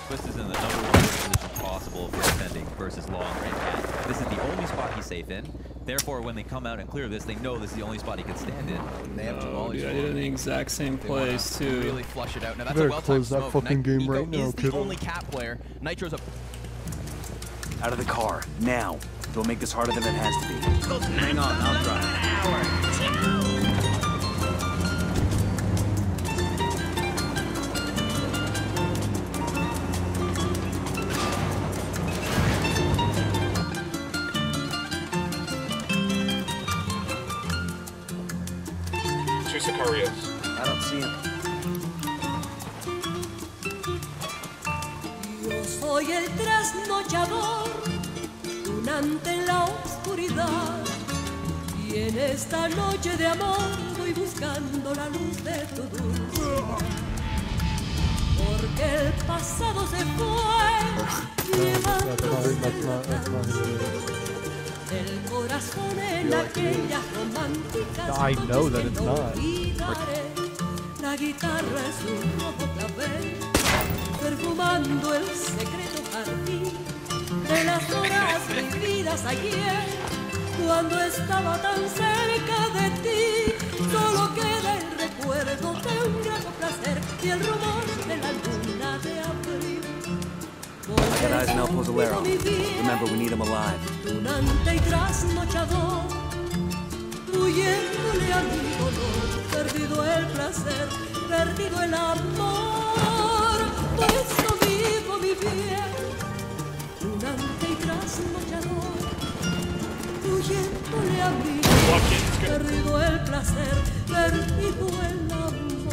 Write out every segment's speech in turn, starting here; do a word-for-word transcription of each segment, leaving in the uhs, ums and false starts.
Twist is in the number one position possible for defending versus long range cat. This is the only spot he's safe in. Therefore, when they come out and clear this, they know this is the only spot he can stand in. They have two Oh, volleys. dude, I did it in the exact same place too. Really flush it out. Now that's better a well close timed that smoke. fucking game Nico right now, is the kiddo. only cat player. Nitro's a. Out of the car, now. Don't make this harder than it has to be. Hang on, I'll try. Two Sicarios. I don't see him. Yo soy el trasnochador, tunante en la oscuridad, y en esta noche de amor voy buscando la luz de tu dulzura. Porque el pasado se fue, llevando del corazón en aquellas románticas I know that noches it's que no not. olvidaré. La guitarra es un rojo clavel, perfumando el secreto jardín de las horas vividas ayer, cuando estaba tan cerca de ti. Solo queda el recuerdo de un grato placer y el rumor de la luna de abril. I got eyes on El Pozzolero. Remember, we need him alive. Tunante y trasnochador, huyéndole a mi dolor, perdido el placer, perdido el amor. Por eso vivo mi bien, tunante y trasnochador, huyéndole a mi dolor, perdido el placer, perdido el amor.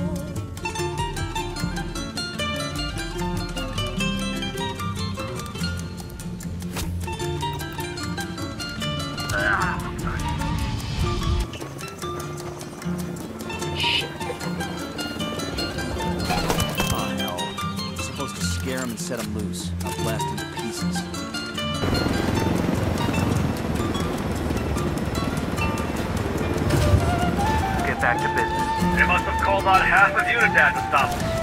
Oh, hell. You're supposed to scare him and set him loose, not blast him to pieces. Get back to business. They must have called on half of Unidad to stop us.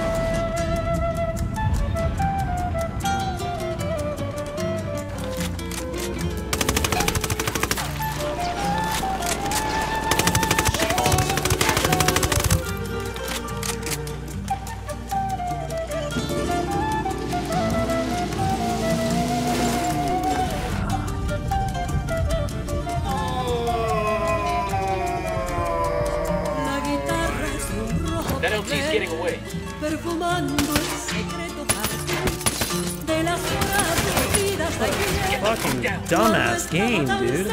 That L T's getting away. Perfumando el secreto jardín de las horas perdidas ayer. Fucking dumbass game, dude.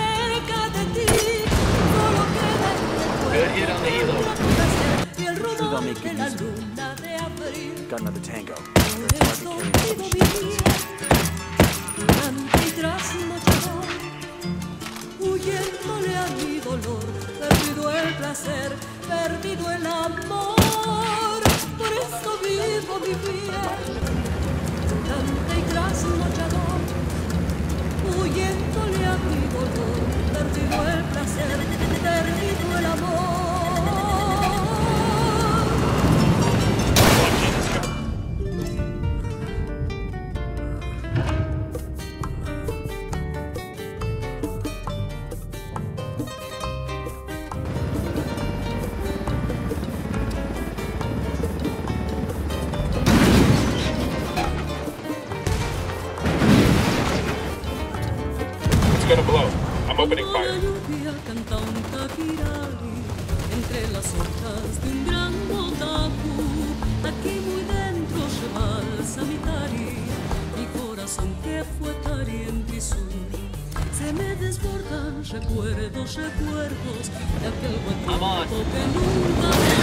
Good hit on the helo. Sure they'll make good use of it. Got another tango. Huyéndole a mi dolor, perdido el placer, perdido el amor. Por eso vivo mi vida, tunante y trasnochador, huyéndole a mi dolor, perdido el placer, perdido el amor. Gonna blow. I'm opening fire. Entre las hojas de un gran otaku, aquí muy dentro se balsa mi tari, mi corazón que fue tari en Tizú. Se me desbordan recuerdos, recuerdos de aquel buen tiempo que nunca